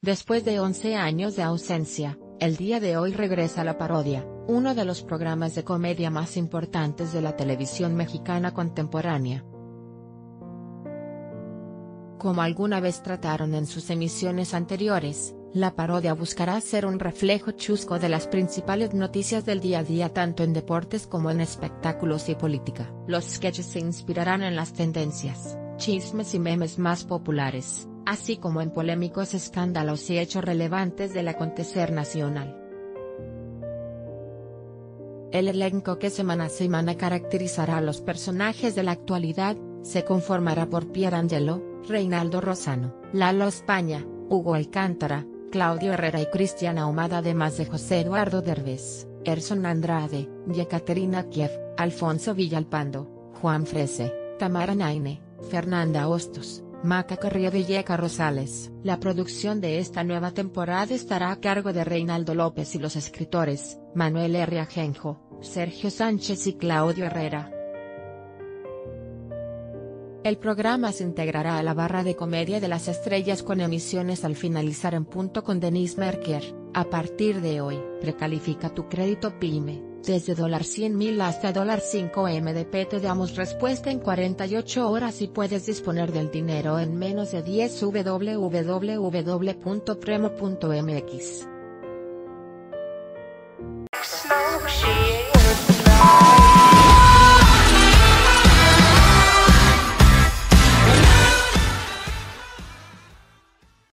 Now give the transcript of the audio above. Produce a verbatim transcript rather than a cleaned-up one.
Después de once años de ausencia, el día de hoy regresa La Parodia, uno de los programas de comedia más importantes de la televisión mexicana contemporánea. Como alguna vez trataron en sus emisiones anteriores, La Parodia buscará ser un reflejo chusco de las principales noticias del día a día tanto en deportes como en espectáculos y política. Los sketches se inspirarán en las tendencias, chismes y memes más populares, así como en polémicos escándalos y hechos relevantes del acontecer nacional. El elenco que semana a semana caracterizará a los personajes de la actualidad, se conformará por Pierangelo, Reinaldo Rosano, Lalo España, Hugo Alcántara, Claudio Herrera y Cristian Ahumada, además de José Eduardo Derbez, Erson Andrade, Yekaterina Kiev, Alfonso Villalpando, Juan Frese, Tamara Naine, Fernanda Hostos, Maca Carrillo y Yeka Rosales. La producción de esta nueva temporada estará a cargo de Reinaldo López y los escritores, Manuel R. Ajenjo, Sergio Sánchez y Claudio Herrera. El programa se integrará a la barra de comedia de las estrellas con emisiones al finalizar en punto con Denise Merker. A partir de hoy, precalifica tu crédito PYME, desde cien mil hasta cinco M D P te damos respuesta en cuarenta y ocho horas y puedes disponer del dinero en menos de diez. w w w punto premo punto m x